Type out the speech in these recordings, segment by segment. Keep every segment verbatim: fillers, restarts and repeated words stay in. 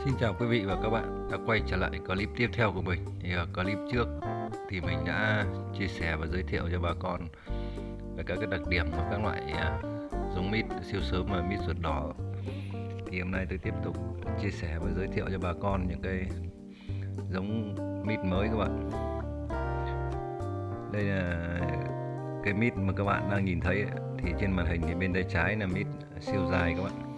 Xin chào quý vị và các bạn đã quay trở lại clip tiếp theo của mình. Thì ở clip trước thì mình đã chia sẻ và giới thiệu cho bà con về các cái đặc điểm của các loại à, giống mít siêu sớm và mít ruột đỏ. Thì hôm nay tôi tiếp tục chia sẻ và giới thiệu cho bà con những cái giống mít mới các bạn. Đây là cái mít mà các bạn đang nhìn thấy ấy. Thì trên màn hình thì bên tay trái là mít siêu dài các bạn.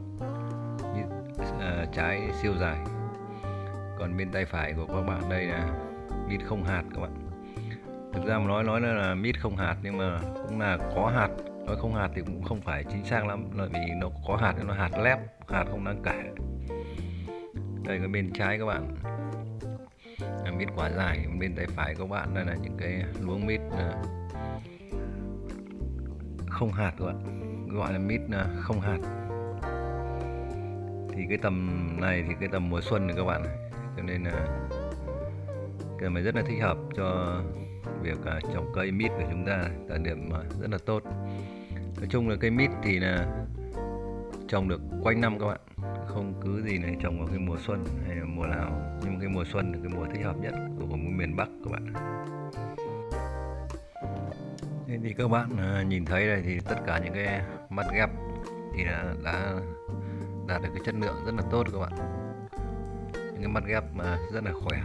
À, trái siêu dài, còn bên tay phải của các bạn đây là mít không hạt các bạn. Thực ra mà nói nói là mít không hạt nhưng mà cũng là có hạt. Nói không hạt thì cũng không phải chính xác lắm, bởi vì nó có hạt nó hạt lép, hạt không đáng kể. Đây cái bên trái các bạn là mít quả dài, bên tay phải các bạn đây là những cái luống mít không hạt các bạn, gọi là mít không hạt. Thì cái tầm này thì cái tầm mùa xuân này các bạn, cho nên là cái này rất là thích hợp cho việc trồng cây mít của chúng ta, thời điểm rất là tốt. Nói chung là cây mít thì là trồng được quanh năm các bạn, không cứ gì này trồng vào cái mùa xuân hay là mùa nào, nhưng cái mùa xuân là cái mùa thích hợp nhất của miền Bắc các bạn. Thế thì các bạn nhìn thấy đây thì tất cả những cái mắt ghép thì đã, đã đạt được cái chất lượng rất là tốt các bạn, những cái mắt ghép mà rất là khỏe.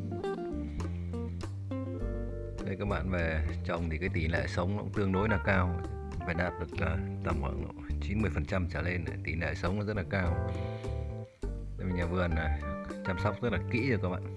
Đây các bạn về trồng thì cái tỷ lệ sống nó cũng tương đối là cao, phải đạt được uh, tầm khoảng chín mươi phần trăm trở lên, tỷ lệ sống nó rất là cao. Đây nhà vườn này chăm sóc rất là kỹ rồi các bạn.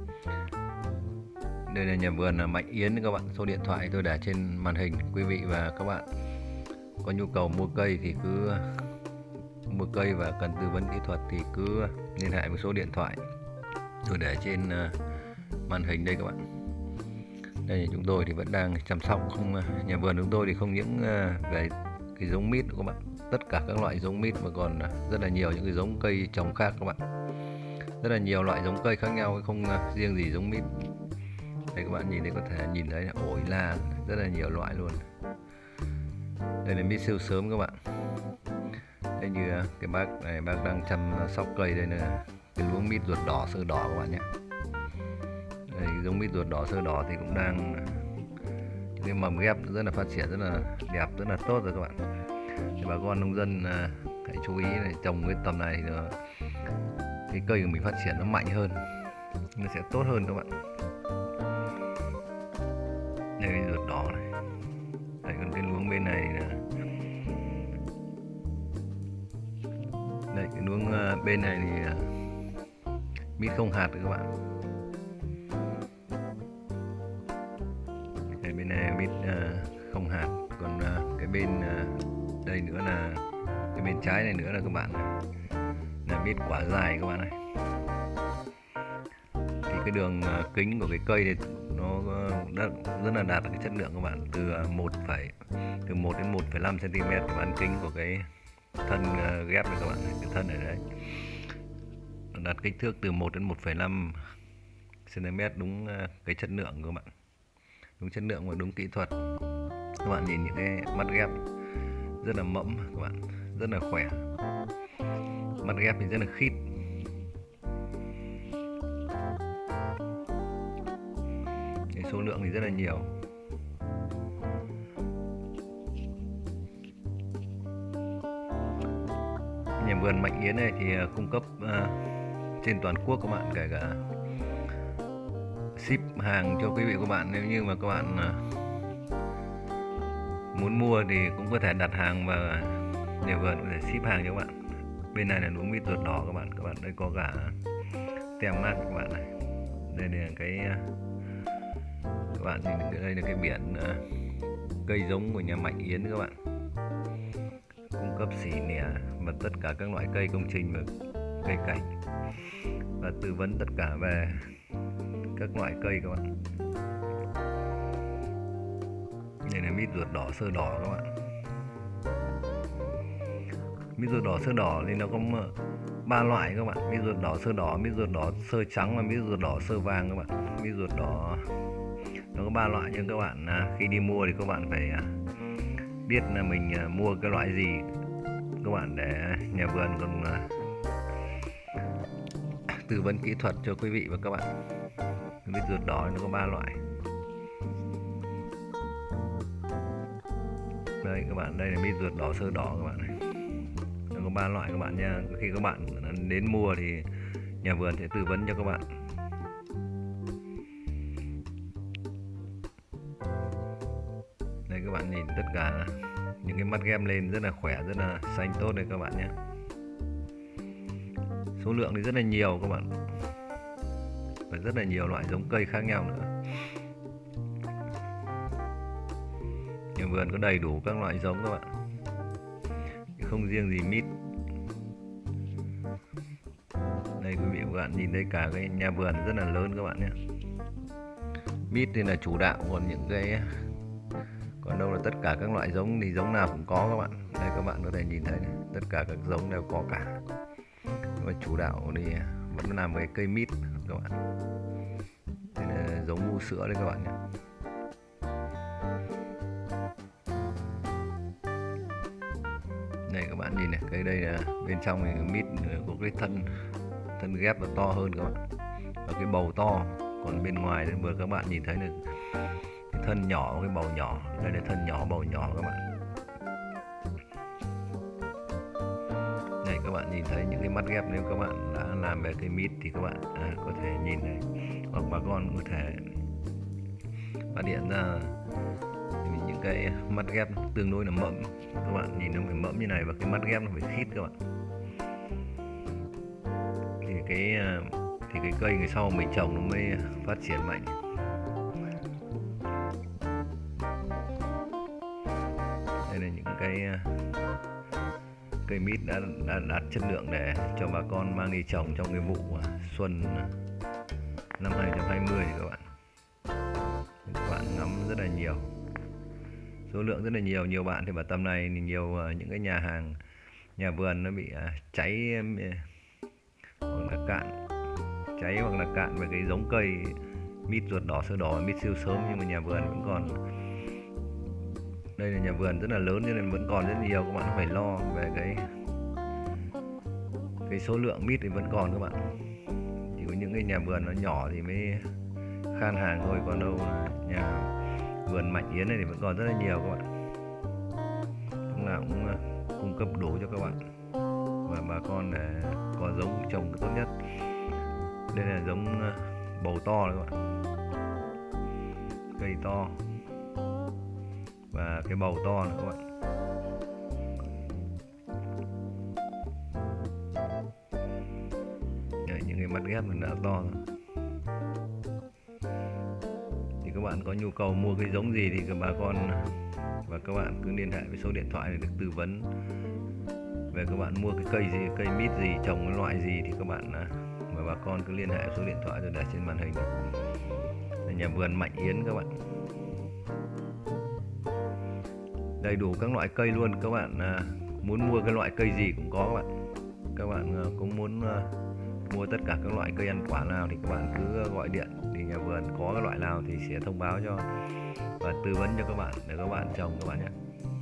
Đây là nhà vườn là Mạnh Yến các bạn, số điện thoại tôi để trên màn hình. Quý vị và các bạn có nhu cầu mua cây thì cứ mua cây và cần tư vấn kỹ thuật thì cứ liên hệ với số điện thoại tôi để trên màn hình đây các bạn. Đây là chúng tôi thì vẫn đang chăm sóc, không nhà vườn chúng tôi thì không những về cái giống mít các bạn, tất cả các loại giống mít mà còn rất là nhiều những cái giống cây trồng khác các bạn, rất là nhiều loại giống cây khác nhau, không riêng gì giống mít. Đây các bạn nhìn thấy, có thể nhìn thấy là ổi la rất là nhiều loại luôn. Đây là mít siêu sớm các bạn. Đây như cái bác này, bác đang chăm sóc cây. Đây là cái luống mít ruột đỏ sơ đỏ các bạn nhé. Đây, giống mít ruột đỏ sơ đỏ thì cũng đang cái mầm ghép rất là phát triển rất là đẹp, rất là tốt rồi các bạn. Thì bà con nông dân hãy chú ý này, trồng cái tầm này thì nó, cái cây của mình phát triển nó mạnh hơn, nó sẽ tốt hơn các bạn. Đây cái ruột đỏ này. Đây còn cái luống bên này là đây, cái luống bên này thì mít không hạt rồi các bạn. Đây bên này mít không hạt, còn cái bên đây nữa là cái bên trái này nữa là các bạn này, là mít quả dài các bạn này. Thì cái đường kính của cái cây này nó rất, rất là đạt được cái chất lượng các bạn, từ một từ một đến một phẩy năm xăng ti mét cái bán kính của cái thân ghép này các bạn, cái thân ở đấy đạt kích thước từ một đến một phẩy năm xăng ti mét, đúng cái chất lượng các bạn, đúng chất lượng và đúng kỹ thuật. Các bạn nhìn những cái mắt ghép rất là mẫm các bạn, rất là khỏe, mắt ghép thì rất là khít. Cái số lượng thì rất là nhiều. Nhà vườn Mạnh Yến này thì cung cấp uh, trên toàn quốc các bạn, kể cả ship hàng cho quý vị các bạn. Nếu như mà các bạn uh, muốn mua thì cũng có thể đặt hàng và nhà vườn có thể ship hàng cho các bạn. Bên này là luống mít ruột đỏ các bạn, các bạn đây có cả tem mác các bạn này. Đây là cái các bạn nhìn, đây là cái biển uh, cây giống của nhà Mạnh Yến các bạn, cung cấp xỉ nẻ và tất cả các loại cây công trình và cây cảnh, và tư vấn tất cả về các loại cây các bạn. Đây là mít ruột đỏ sơ đỏ các bạn. Mít ruột đỏ sơ đỏ thì nó có ba loại các bạn: mít ruột đỏ sơ đỏ, mít ruột đỏ sơ trắng và mít ruột đỏ sơ vàng các bạn. Mít ruột đỏ nó có ba loại, nhưng các bạn khi đi mua thì các bạn phải biết là mình mua cái loại gì các bạn, để nhà vườn còn tư vấn kỹ thuật cho quý vị và các bạn. Mít ruột đỏ nó có ba loại. Đây các bạn, đây là mít ruột đỏ sơ đỏ các bạn này. Nó có ba loại các bạn nha. Khi các bạn đến mua thì nhà vườn sẽ tư vấn cho các bạn. Đây các bạn nhìn tất cả những cái mắt ghép lên rất là khỏe, rất là xanh tốt đây các bạn nhé. Số lượng thì rất là nhiều các bạn, và rất là nhiều loại giống cây khác nhau nữa. Nhà vườn có đầy đủ các loại giống các bạn, không riêng gì mít. Đây quý vị và các bạn nhìn thấy cả cái nhà vườn rất là lớn các bạn nhé. Mít thì là chủ đạo, còn những cái còn đâu là tất cả các loại giống thì giống nào cũng có các bạn. Đây các bạn có thể nhìn thấy này, tất cả các giống đều có cả. Nhưng mà chủ đạo thì vẫn làm cái cây mít các bạn. Đây là giống ngu sữa đấy các bạn nhé. Này các bạn nhìn này, cái đây là bên trong thì mít có cái thân thân ghép nó to hơn các bạn, và cái bầu to. Còn bên ngoài thì vừa các bạn nhìn thấy là cái thân nhỏ, cái bầu nhỏ. Đây là thân nhỏ, bầu nhỏ các bạn. Này các bạn nhìn thấy những cái mắt ghép, nếu các bạn đã làm về cây mít thì các bạn à, có thể nhìn này, hoặc bà con có thể phát hiện ra những cái mắt ghép tương đối là mẫm. Các bạn nhìn nó phải mẫm như này, và cái mắt ghép nó phải khít các bạn. Thì cái thì cái cây người sau mình trồng nó mới phát triển mạnh. Đây là những cái cây mít đã, đã đạt chất lượng để cho bà con mang đi trồng trong cái vụ xuân năm hai không hai không các bạn. Các bạn ngắm rất là nhiều, số lượng rất là nhiều. Nhiều bạn thì bảo tầm này thì nhiều những cái nhà hàng, nhà vườn nó bị cháy hoặc là cạn, cháy hoặc là cạn về cái giống cây mít ruột đỏ sơ đỏ, mít siêu sớm, nhưng mà nhà vườn vẫn còn. Đây là nhà vườn rất là lớn cho nên vẫn còn rất nhiều, các bạn phải lo về cái cái số lượng mít thì vẫn còn các bạn. Chỉ có những cái nhà vườn nó nhỏ thì mới khan hàng thôi, còn đâu là nhà vườn Mạnh Yến này thì vẫn còn rất là nhiều các bạn. Lúc nào cũng cung cấp đủ cho các bạn và bà con để có giống trồng tốt nhất. Đây là giống bầu to đấy các bạn, cây to và cái bầu to nữa các bạn. Đấy, những cái mắt ghép mình đã to rồi. Thì các bạn có nhu cầu mua cái giống gì thì các bà con và các bạn cứ liên hệ với số điện thoại để được tư vấn về các bạn mua cái cây gì, cây mít gì, trồng cái loại gì thì các bạn và bà con cứ liên hệ số điện thoại rồi để trên màn hình. Là nhà vườn Mạnh Yến các bạn. Đầy đủ các loại cây luôn. Các bạn muốn mua cái loại cây gì cũng có các bạn. Các bạn cũng muốn mua tất cả các loại cây ăn quả nào thì các bạn cứ gọi điện, thì nhà vườn có cái loại nào thì sẽ thông báo cho và tư vấn cho các bạn để các bạn trồng các bạn nhé.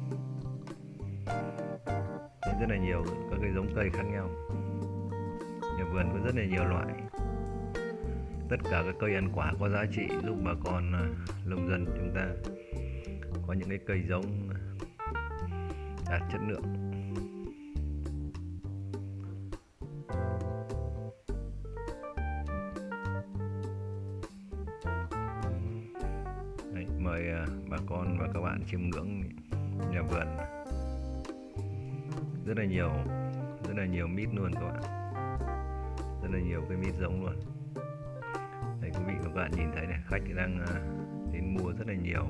Rất là nhiều các cái giống cây khác nhau. Nhà vườn có rất là nhiều loại. Tất cả các cây ăn quả có giá trị, giúp bà con nông dân chúng ta có những cái cây giống đạt chất lượng. Đấy, mời bà con và các bạn chiêm ngưỡng nhà vườn. Rất là nhiều, rất là nhiều mít luôn các bạn. Rất là nhiều cái mít giống luôn. Đây quý vị và các bạn nhìn thấy này, khách đang đến mua rất là nhiều.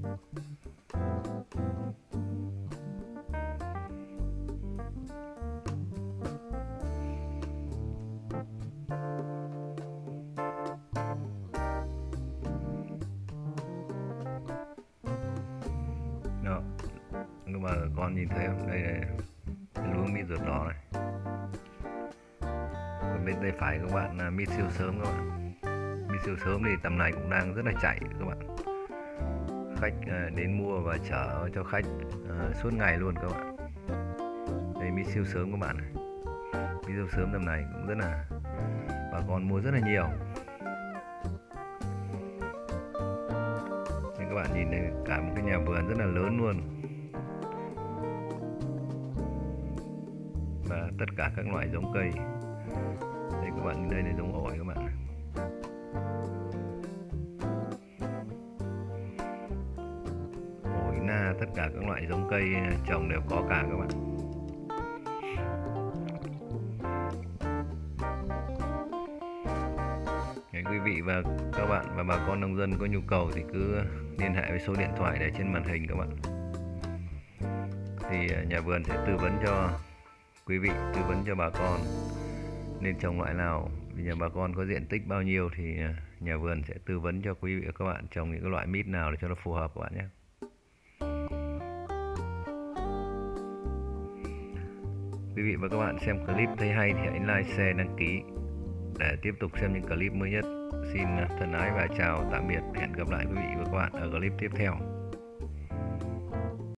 Đó, các bà con nhìn thấy không? Đây là luống mít ruột đỏ này. Còn bên tay phải các bạn là mít siêu sớm các bạn. Mít siêu sớm thì tầm này cũng đang rất là chạy các bạn. Khách đến mua và chở cho khách uh, suốt ngày luôn các bạn. Đây mít siêu sớm các bạn này. Mít siêu sớm tầm này cũng rất là bà con mua rất là nhiều. Nên các bạn nhìn đây, cả một cái nhà vườn rất là lớn luôn, và tất cả các loại giống cây. Đây các bạn, đây là giống ổi các bạn. Ổi na, tất cả các loại giống cây trồng đều có cả các bạn. Đấy, quý vị và các bạn và bà con nông dân có nhu cầu thì cứ liên hệ với số điện thoại để trên màn hình các bạn. Thì nhà vườn sẽ tư vấn cho quý vị, tư vấn cho bà con nên trồng loại nào, vì nhà bà con có diện tích bao nhiêu thì nhà vườn sẽ tư vấn cho quý vị và các bạn trồng những cái loại mít nào để cho nó phù hợp các bạn nhé. Quý vị và các bạn xem clip thấy hay thì hãy like, share, đăng ký để tiếp tục xem những clip mới nhất. Xin thân ái và chào tạm biệt, hẹn gặp lại quý vị và các bạn ở clip tiếp theo.